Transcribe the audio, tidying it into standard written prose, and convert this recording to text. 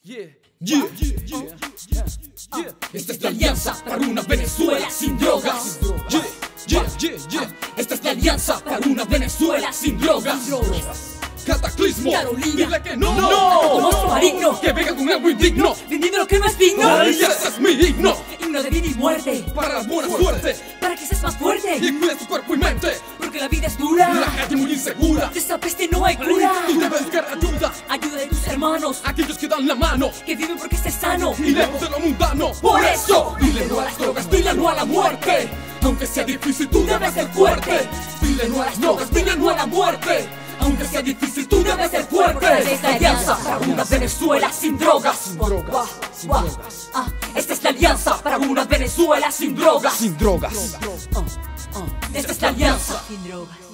Esta es la alianza para una Venezuela sin drogas. Esta es la alianza para una Venezuela sin drogas. Cataclismo, Carolina, dile que no, como monstruo maligno, que venga con algo indigno, vendiendo lo que no es digno. y ese es mi himno. Himno de vida y muerte, Para la buena suerte, para que seas más fuerte, y cuida tu cuerpo y mente. porque la vida es La dura. gente muy insegura, De esta peste no hay cura. tú debes buscar ayuda. Ayuda de tus hermanos, Aquellos que dan la mano que viven porque estés sano. y lejos de lo mundano. Por eso, dile no a las drogas, dile no a la muerte. Aunque sea difícil, tú debes ser fuerte. Dile no a las drogas, dile no a la muerte. Aunque sea difícil, tú debes ser fuerte. Esta es la alianza para una Venezuela sin drogas. Esta es la alianza para una Venezuela sin drogas. Sin drogas. Esta es la alianza sin drogas.